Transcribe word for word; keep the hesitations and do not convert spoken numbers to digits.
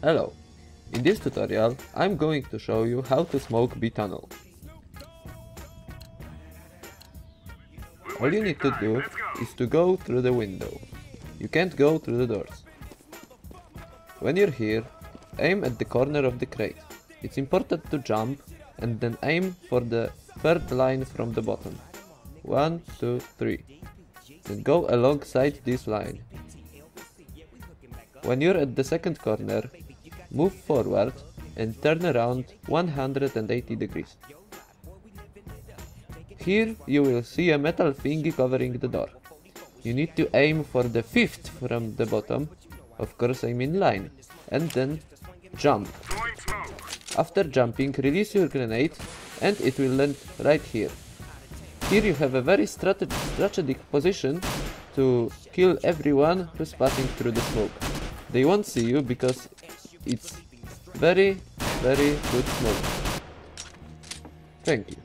Hello! In this tutorial, I'm going to show you how to smoke B-tunnel. All you need to do is to go through the window. You can't go through the doors. When you're here, aim at the corner of the crate. It's important to jump and then aim for the third line from the bottom. One, two, three. Then go alongside this line. When you're at the second corner, move forward and turn around one hundred eighty degrees. Here you will see a metal thingy covering the door. You need to aim for the fifth from the bottom, of course aim in line, and then jump. After jumping, release your grenade and it will land right here. Here you have a very strate strategic position to kill everyone who's passing through the smoke. They won't see you because it's very, very good smoke. Thank you.